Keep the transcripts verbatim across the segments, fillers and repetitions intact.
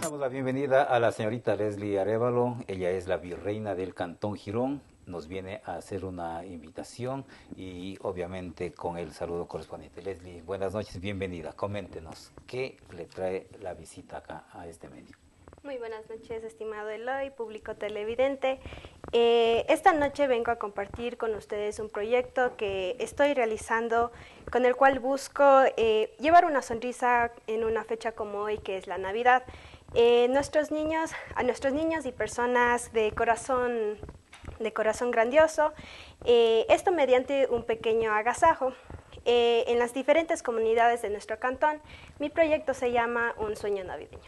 Damos la bienvenida a la señorita Leslie Arévalo. Ella es la virreina del Cantón Girón. Nos viene a hacer una invitación y obviamente con el saludo correspondiente. Leslie, buenas noches, bienvenida. Coméntenos, ¿qué le trae la visita acá a este medio? Muy buenas noches, estimado Eloy, público televidente. Eh, esta noche vengo a compartir con ustedes un proyecto que estoy realizando, con el cual busco eh, llevar una sonrisa en una fecha como hoy, que es la Navidad. Eh, nuestros niños, a nuestros niños y personas de corazón, de corazón grandioso, eh, esto mediante un pequeño agasajo. Eh, en las diferentes comunidades de nuestro cantón, mi proyecto se llama Un Sueño Navideño.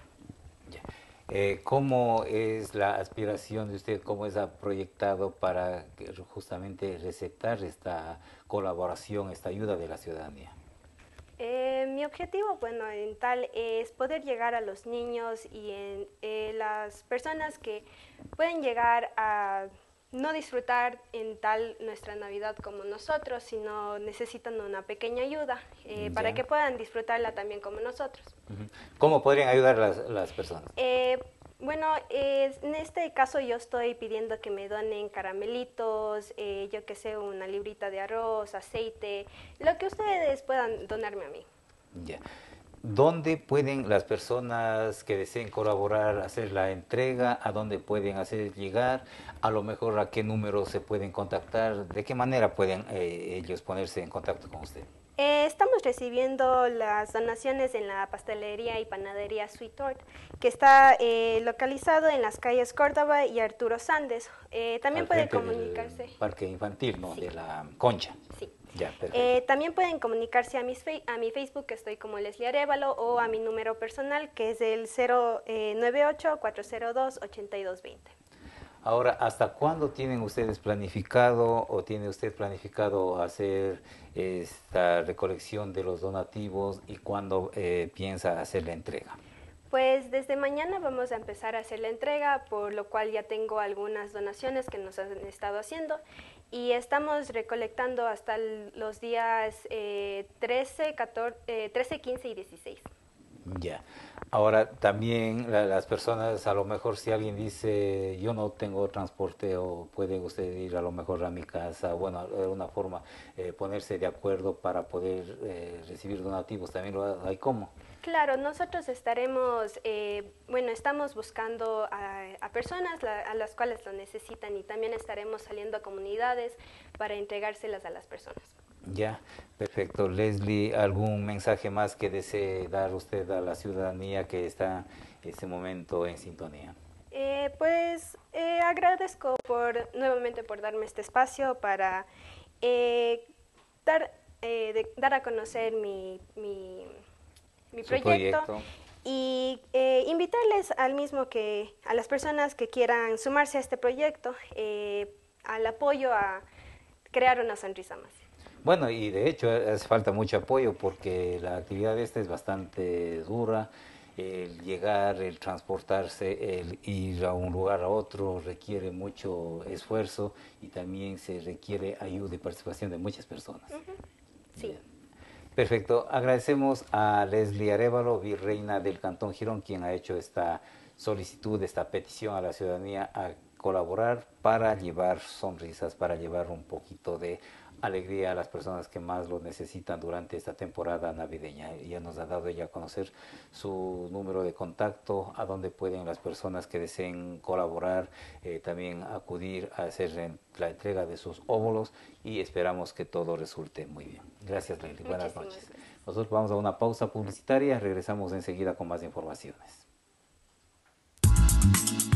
Eh, ¿Cómo es la aspiración de usted, cómo es proyectado para justamente recetar esta colaboración, esta ayuda de la ciudadanía? Eh, mi objetivo, bueno, en tal es poder llegar a los niños y en, eh, las personas que pueden llegar a no disfrutar en tal nuestra Navidad como nosotros, sino necesitan una pequeña ayuda eh, para que puedan disfrutarla también como nosotros. ¿Cómo podrían ayudar las, las personas? Eh, bueno, eh, en este caso yo estoy pidiendo que me donen caramelitos, eh, yo que sé, una librita de arroz, aceite, lo que ustedes puedan donarme a mí. Ya. ¿Dónde pueden las personas que deseen colaborar hacer la entrega? ¿A dónde pueden hacer llegar? A lo mejor a qué número se pueden contactar. ¿De qué manera pueden eh, ellos ponerse en contacto con usted? Eh, estamos recibiendo las donaciones en la pastelería y panadería Sweet Tort, que está eh, localizado en las calles Córdoba y Arturo Sandes. Eh, también pueden comunicarse. Parque infantil, ¿no? Sí. De la Concha. Sí. Ya, perfecto. Eh, también pueden comunicarse a, mis a mi Facebook, que estoy como Leslie Arévalo, o a mi número personal, que es el cero nueve ocho, cuatro cero dos, ocho dos dos cero. Ahora, ¿hasta cuándo tienen ustedes planificado o tiene usted planificado hacer esta recolección de los donativos y cuándo eh, piensa hacer la entrega? Pues desde mañana vamos a empezar a hacer la entrega, por lo cual ya tengo algunas donaciones que nos han estado haciendo y estamos recolectando hasta los días eh, trece, catorce, eh, trece, quince y dieciséis. Ya. Ahora también la, las personas, a lo mejor si alguien dice yo no tengo transporte o puede usted ir a lo mejor a mi casa, bueno, de alguna forma eh, ponerse de acuerdo para poder eh, recibir donativos, también lo hay como. Claro, nosotros estaremos, eh, bueno, estamos buscando a, a personas la, a las cuales lo necesitan y también estaremos saliendo a comunidades para entregárselas a las personas. Ya, perfecto. Leslie, ¿algún mensaje más que desee dar usted a la ciudadanía que está en este momento en sintonía? Eh, pues eh, agradezco por nuevamente por darme este espacio para eh, dar, eh, de, dar a conocer mi, mi, mi proyecto, proyecto y eh, invitarles al mismo que a las personas que quieran sumarse a este proyecto, eh, al apoyo a crear una sonrisa más. Bueno, y de hecho hace falta mucho apoyo porque la actividad esta es bastante dura. El llegar, el transportarse, el ir a un lugar a otro requiere mucho esfuerzo y también se requiere ayuda y participación de muchas personas. Uh-huh. Sí. Bien. Perfecto. Agradecemos a Leslie Arévalo, virreina del Cantón Girón, quien ha hecho esta solicitud, esta petición a la ciudadanía a colaborar para llevar sonrisas, para llevar un poquito de alegría a las personas que más lo necesitan durante esta temporada navideña. Ya nos ha dado ella a conocer su número de contacto, a donde pueden las personas que deseen colaborar eh, también acudir a hacer la entrega de sus óvulos y esperamos que todo resulte muy bien. Gracias, Leslie. Buenas noches. Nosotros vamos a una pausa publicitaria, regresamos enseguida con más informaciones.